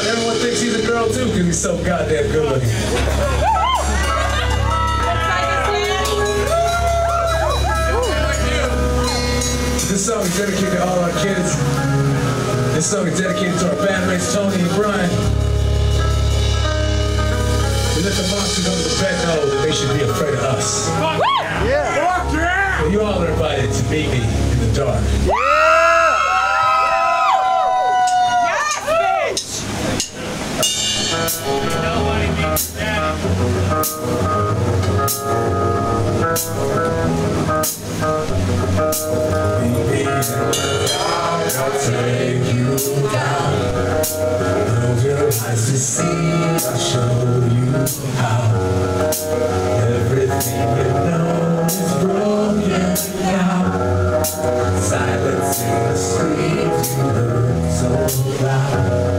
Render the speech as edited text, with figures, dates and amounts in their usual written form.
everyone thinks he's a girl too because he's so goddamn good looking. This song is dedicated to all our kids. This song is dedicated to our bandmates Tony and Brian. We let the monsters under the bed know that they should be afraid of us. Yeah. Fuck yeah! You all are invited to meet me in the dark. I'll take you down. Close your eyes to see. I'll show you how. Everything you know is broken now. Silencing the screams you heard so loud.